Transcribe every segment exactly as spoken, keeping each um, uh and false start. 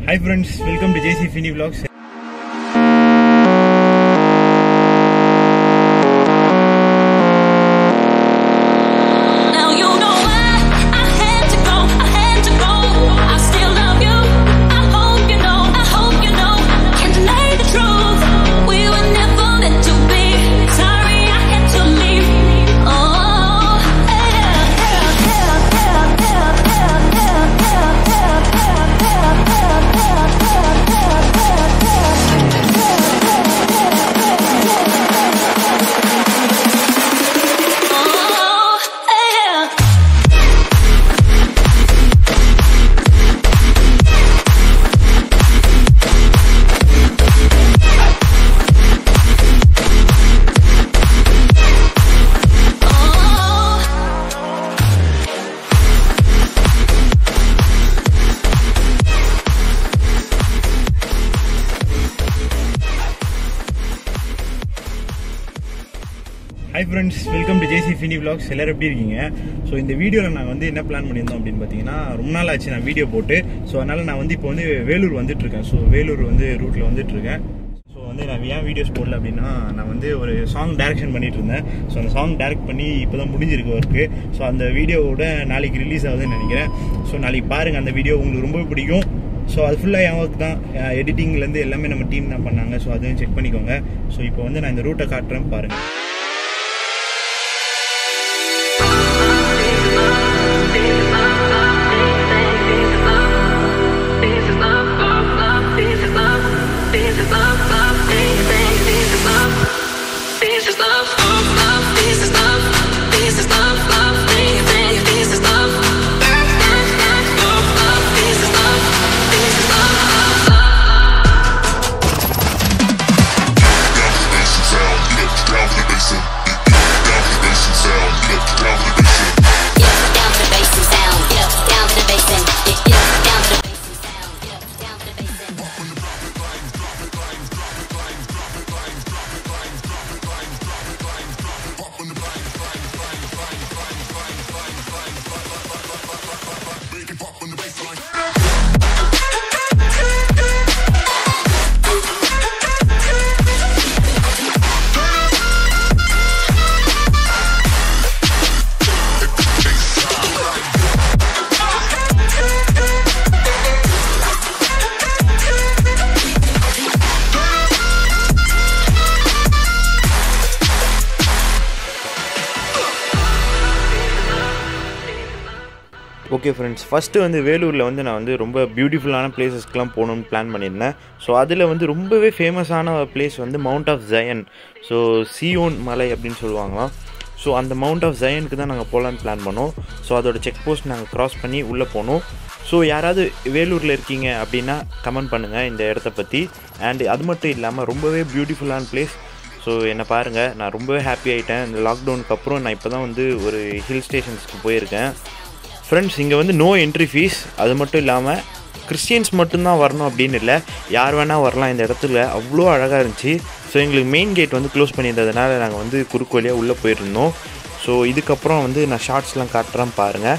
Hi friends, welcome to J C Fini Vlogs. Hi friends, welcome to J C Fini Vlogs. எல்லாரும் எப்படி இருக்கீங்க? So இந்த வீடியோவில் நான் வந்து என்ன பிளான் பண்ணியிருந்தோம் அப்படின்னு பார்த்தீங்கன்னா, ரொம்ப நாள் ஆச்சு நான் வீடியோ போட்டு. ஸோ அதனால் நான் வந்து இப்போ வந்து வேலூர் வந்துட்டுருக்கேன். ஸோ வேலூர் வந்து ரூட்டில் வந்துட்டுருக்கேன். ஸோ வந்து நான் ஏன் வீடியோஸ் போடல அப்படின்னா, நான் வந்து ஒரு சாங் டைரக்ஷன் பண்ணிட்டு இருந்தேன். ஸோ அந்த சாங் டைரக்ட் பண்ணி இப்போ தான் முடிஞ்சிருக்கு ஒர்க்கு. ஸோ அந்த வீடியோவோட நாளைக்கு ரிலீஸ் ஆகுதுன்னு நினைக்கிறேன். ஸோ நாளைக்கு பாருங்கள், அந்த வீடியோ உங்களுக்கு ரொம்ப பிடிக்கும். ஸோ அது ஃபுல்லாக என் ஒர்க் தான், எடிட்டிங்லேருந்து எல்லாமே நம்ம டீம் தான் பண்ணாங்க. ஸோ அதையும் செக் பண்ணிக்கோங்க. ஸோ இப்போ வந்து நான் இந்த ரூட்டை காட்டுறேன் பாருங்கள். ஓகே ஃப்ரெண்ட்ஸ், ஃபஸ்ட்டு வந்து வேலூரில் வந்து நான் வந்து ரொம்ப பியூட்டிஃபுல்லான பிளேசஸ்க்கெலாம் போகணுன்னு பிளான் பண்ணியிருந்தேன். ஸோ அதில் வந்து ரொம்பவே ஃபேமஸான பிளேஸ் வந்து mount of Zion. So Zion மலை அப்படின்னு சொல்லுவாங்களாம். ஸோ அந்த மவுண்ட் ஆஃப் ஜயனுக்கு தான் நாங்கள் போகலான்னு பிளான் பண்ணோம். ஸோ அதோட செக் போஸ்ட் நாங்கள் க்ராஸ் பண்ணி உள்ளே போனோம். ஸோ யாராவது வேலூரில் இருக்கீங்க அப்படின்னா கமெண்ட் பண்ணுங்கள் இந்த இடத்த பற்றி. அண்ட் அது மட்டும் இல்லாமல் ரொம்பவே பியூட்டிஃபுல்லான பிளேஸ். ஸோ என்னை பாருங்கள், நான் ரொம்பவே ஹாப்பி ஆகிட்டேன். இந்த லாக்டவுனுக்கு அப்புறம் நான் இப்போ தான் வந்து ஒரு ஹில் ஸ்டேஷன்ஸ்க்கு போயிருக்கேன். ஃப்ரெண்ட்ஸ், இங்கே வந்து நோ என்ட்ரி ஃபீஸ். அது மட்டும் இல்லாமல் கிறிஸ்டியன்ஸ் மட்டும்தான் வரணும் அப்படின்னு இல்லை, யார் வேணால் வரலாம். இந்த இடத்துல அவ்வளோ அழகாக இருந்துச்சு. ஸோ எங்களுக்கு மெயின் கேட் வந்து க்ளோஸ் பண்ணியிருந்ததுனால நாங்கள் வந்து குறுக்கு வழியாக உள்ளே போயிருந்தோம். ஸோ இதுக்கப்புறம் வந்து நான் ஷார்ட்ஸ்லாம் காட்டுறேன் பாருங்கள்.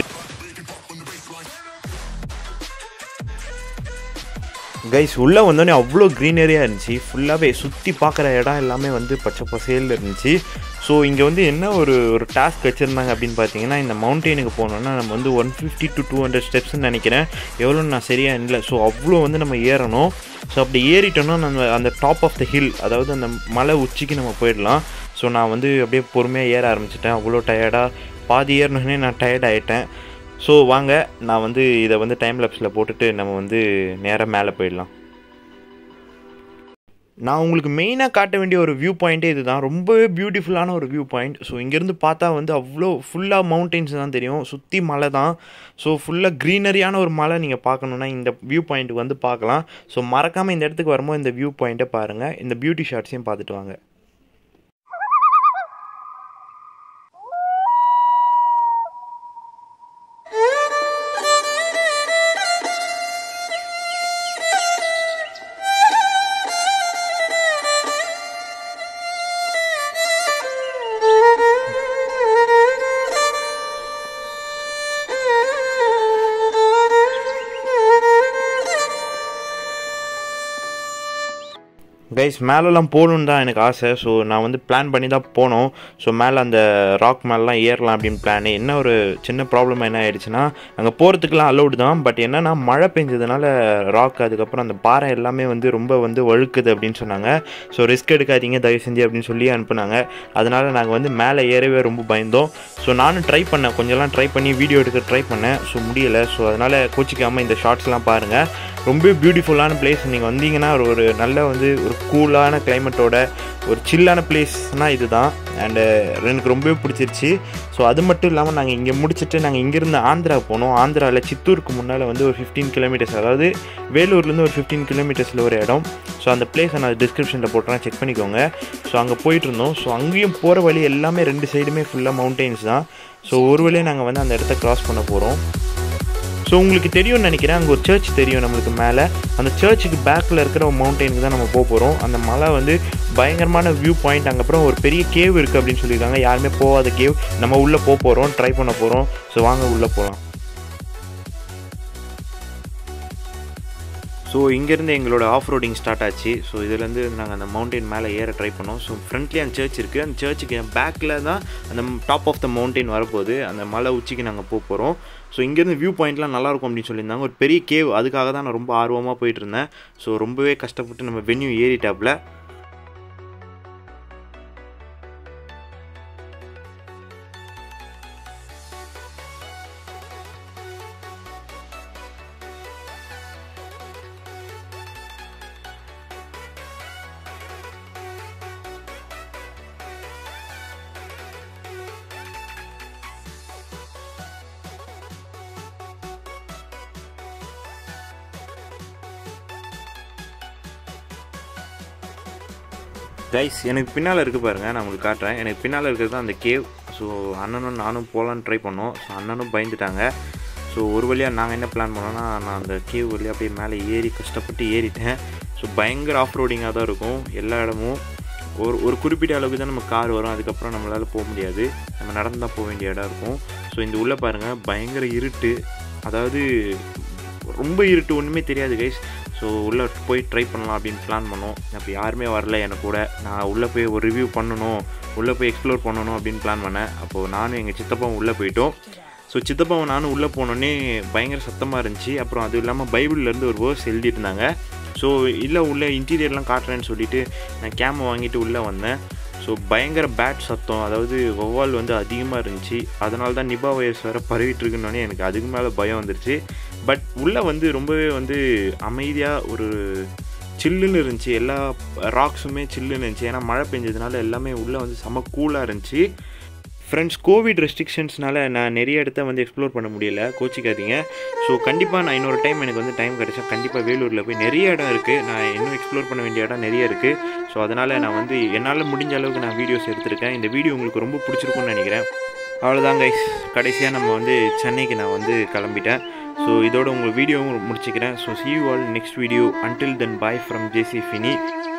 கைஸ், உள்ளே வந்தோடனே அவ்வளோ க்ரீனரியாக இருந்துச்சு. ஃபுல்லாகவே சுற்றி பார்க்குற இடம் எல்லாமே வந்து பச்சை பசேலில் இருந்துச்சு. ஸோ இங்கே வந்து என்ன ஒரு ஒரு டாஸ்க் வச்சுருந்தாங்க அப்படின்னு பார்த்தீங்கன்னா, இந்த மவுண்டெயினுக்கு போனோன்னா நம்ம வந்து one fifty to two hundred ஸ்டெப்ஸ்ன்னு நினைக்கிறேன், எவ்வளோன்னு நான் சரியாக இல்லை. ஸோ அவ்வளோ வந்து நம்ம ஏறணும். ஸோ அப்படி ஏறிட்டோன்னா நம்ம அந்த டாப் ஆஃப் த ஹில், அதாவது அந்த மலை உச்சிக்கு நம்ம போயிடலாம். ஸோ நான் வந்து அப்படியே பொறுமையாக ஏற ஆரம்பிச்சிட்டேன். அவ்வளோ டயர்டாக பாதி ஏறினோடனே நான் டயர்ட் ஆகிட்டேன். ஸோ வாங்க, நான் வந்து இதை வந்து டைம் லேப்ஸில் போட்டுட்டு நம்ம வந்து நேராக மேலே போயிடலாம். நான் உங்களுக்கு மெயினாக காட்ட வேண்டிய ஒரு வியூ பாயிண்ட்டே இது தான். ரொம்பவே பியூட்டிஃபுல்லான ஒரு வியூ பாயிண்ட். ஸோ இங்கேருந்து பார்த்தா வந்து அவ்வளோ ஃபுல்லாக மவுண்டெயின்ஸ் தான் தெரியும், சுற்றி மலை தான். ஸோ ஃபுல்லாக க்ரீனரியான ஒரு மலை நீங்கள் பார்க்கணுன்னா இந்த வியூ பாயிண்ட்டுக்கு வந்து பார்க்கலாம். ஸோ மறக்காமல் இந்த இடத்துக்கு வரும்போது இந்த வியூ பாயிண்ட்டை பாருங்கள், இந்த பியூட்டி ஷாட்ஸையும் பார்த்துட்டு வாங்க. கைஸ் மேலெலாம் போகணுன்னு தான் எனக்கு ஆசை. ஸோ நான் வந்து பிளான் பண்ணி தான் போனோம். ஸோ மேலே அந்த ராக் மேலெலாம் ஏறலாம் அப்படின்னு பிளான். என்ன ஒரு சின்ன ப்ராப்ளம் என்ன ஆயிடுச்சுன்னா, அங்கே போகிறதுக்குலாம் அலௌடு தான். பட் என்னென்னா மழை பெஞ்சதுனால ராக் அதுக்கப்புறம் அந்த பாறை எல்லாமே வந்து ரொம்ப வந்து வழுக்குது அப்படின்னு சொன்னாங்க. ஸோ ரிஸ்க் எடுக்காதீங்க தயவு செஞ்சு அப்படின்னு சொல்லி அனுப்புனாங்க. அதனால் நாங்கள் வந்து மேலே ஏறவே ரொம்ப பயந்தோம். ஸோ நானும் ட்ரை பண்ணேன், கொஞ்சம்லாம் ட்ரை பண்ணி வீடியோ எடுக்க ட்ரை பண்ணேன். ஸோ முடியலை. ஸோ அதனால் கோச்சிக்காமல் இந்த ஷார்ட்ஸ்லாம் பாருங்கள். ரொம்ப பியூட்டிஃபுல்லான பிளேஸ். நீங்கள் வந்தீங்கன்னா ஒரு நல்ல வந்து ஒரு கூலான கிளைமேட்டோட ஒரு சில்லான பிளேஸ்னால் இது தான். அண்டு எனக்கு ரொம்பவே பிடிச்சிருச்சு. ஸோ அது மட்டும் இல்லாமல் நாங்கள் இங்கே முடிச்சுட்டு நாங்கள் இங்கேருந்து ஆந்திரா போனோம். ஆந்திராவில் சித்தூருக்கு முன்னால் வந்து ஒரு ஃபிஃப்டீன் கிலோமீட்டர்ஸ், அதாவது வேலூர்லேருந்து ஒரு ஃபிஃப்டீன் கிலோமீட்டர்ஸில் ஒரு இடம். ஸோ அந்த பிளேஸை நான் டிஸ்கிரிப்ஷனில் போட்டுறேன், செக் பண்ணிக்கோங்க. ஸோ அங்கே போயிட்டு இருந்தோம். ஸோ அங்கேயும் போகிற வழி எல்லாமே ரெண்டு சைடுமே ஃபுல்லாக மவுண்டெயின்ஸ் தான். ஸோ ஒரு வழியே நாங்கள் வந்து அந்த இடத்த கிராஸ் பண்ண போகிறோம். ஸோ உங்களுக்கு தெரியும்னு நினைக்கிறேன், அங்கே ஒரு சர்ச் தெரியும் நம்மளுக்கு மேலே. அந்த சர்ச்சுக்கு பேக்கில் இருக்கிற ஒரு மவுண்டெயினுக்கு தான் நம்ம போக போகிறோம். அந்த மலை வந்து பயங்கரமான வியூ பாயிண்ட். அங்கப்புறம் ஒரு பெரிய கேவ் இருக்குது அப்படின்னு சொல்லியிருக்காங்க. யாருமே போகாத கேவ். நம்ம உள்ளே போக போகிறோம், ட்ரை பண்ண போகிறோம். ஸோ வாங்க உள்ளே போகலாம். ஸோ இங்கேருந்து எங்களோட ஆஃப் ரோடிங் ஸ்டார்ட் ஆச்சு. ஸோ இதுலேருந்து நாங்கள் அந்த மவுண்டெயின் மேலே ஏற ட்ரை பண்ணோம். ஸோ ஃப்ரண்ட்லேயே அந்த சர்ச் இருக்குது. அந்த சர்ச்சுக்கு பேக்கில் தான் அந்த டாப் ஆஃப் த மவுண்டெயின் வரப்போகுது. அந்த மலை உச்சிக்கு நாங்கள் போக போகிறோம். ஸோ இங்கேருந்து வியூ பாயிண்ட்லாம் நல்லாயிருக்கும் அப்படின்னு சொல்லியிருந்தாங்க. ஒரு பெரிய கேவ், அதுக்காக தான் நான் ரொம்ப ஆர்வமாக போயிட்டு இருந்தேன். ஸோ ரொம்பவே கஷ்டப்பட்டு நம்ம வென்யூ ஏறிட்டாப்பில். கைஸ் எனக்கு பின்னால் இருக்குது பாருங்கள், நான் உங்களுக்கு காட்டுறேன். எனக்கு பின்னால் இருக்கிறது தான் அந்த கேவ். ஸோ அண்ணனும் நானும் போகலான்னு ட்ரை பண்ணோம். ஸோ அண்ணனும் பயந்துட்டாங்க. ஸோ ஒரு வழியாக நாங்கள் என்ன பிளான் பண்ணோன்னா, நான் அந்த கேவ் வழியாக அப்படியே மேலே ஏறி கஷ்டப்பட்டு ஏறிட்டேன். ஸோ பயங்கர ஆஃப் ரோடிங்காக தான் இருக்கும் எல்லா இடமும். ஒரு ஒரு குறிப்பிட்ட அளவுக்கு தான் நம்ம கார் வரும், அதுக்கப்புறம் நம்மளால் போக முடியாது. நம்ம நடந்து தான் போக வேண்டிய இடம் இருக்கும். ஸோ இந்த உள்ளே பாருங்கள், பயங்கர இருட்டு, அதாவது ரொம்ப இருட்டு, ஒன்றுமே தெரியாது கைஸ். ஸோ உள்ளே போய் ட்ரை பண்ணலாம் அப்படின்னு பிளான் பண்ணோம். அப்போ யாருமே வரல எனக்கு கூட. நான் உள்ளே போய் ஒரு ரிவ்யூ பண்ணணும், உள்ளே போய் எக்ஸ்ப்ளோர் பண்ணணும் அப்படின்னு பிளான் பண்ணேன். அப்போது நானும் எங்கள் சித்தப்பாவும் உள்ளே போயிட்டோம். ஸோ சித்தப்பாவும் நானும் உள்ளே போனோன்னே பயங்கர சத்தமாக இருந்துச்சு. அப்புறம் அதுவும் இல்லாமல் பைபிள்லேருந்து ஒரு வேர்ஸ் எழுதிட்டு இருந்தாங்க. ஸோ இல்லை உள்ளே இன்டீரியர்லாம் காட்டுறேன்னு சொல்லிவிட்டு நான் கேமை வாங்கிட்டு உள்ளே வந்தேன். ஸோ பயங்கர பேட் சத்தம், அதாவது வௌவால் வந்து அதிகமாக இருந்துச்சு. அதனால தான் நிபா வைரஸ் வேறு பரவிட்டுருக்குன்னொன்னே எனக்கு அதுக்கு மேலே பயம் வந்துருச்சு. பட் உள்ளே வந்து ரொம்பவே வந்து அமைதியாக ஒரு சில்லுன்னு இருந்துச்சு. எல்லா ராக்ஸுமே சில்லுன்னு இருந்துச்சு. ஏன்னா மழை பெஞ்சதுனால எல்லாமே உள்ளே வந்து செம கூலாக இருந்துச்சு. ஃப்ரெண்ட்ஸ், கோவிட் ரெஸ்ட்ரிக்ஷன்ஸ்னால நான் நிறைய இடத்த வந்து எக்ஸ்ப்ளோர் பண்ண முடியல, கோச்சிக்காதீங்க. ஸோ கண்டிப்பாக நான் இன்னொரு டைம் எனக்கு வந்து டைம் கிடச்சா கண்டிப்பாக வேலூரில் போய் நிறைய இடம் இருக்குது. நான் இன்னும் எக்ஸ்ப்ளோர் பண்ண வேண்டிய இடம் நிறைய இருக்குது. ஸோ அதனால் நான் வந்து என்னால் முடிஞ்ச அளவுக்கு நான் வீடியோஸ் எடுத்திருக்கேன். இந்த வீடியோ உங்களுக்கு ரொம்ப பிடிச்சிருக்குன்னு நினைக்கிறேன். அவ்வளோதான் கைஸ், கடைசியாக நம்ம வந்து சென்னைக்கு நான் வந்து கிளம்பிட்டேன். ஸோ இதோட உங்கள் வீடியோவும் முடிச்சுக்கிறேன். So see you all next video. Until then, bye from J C Fini.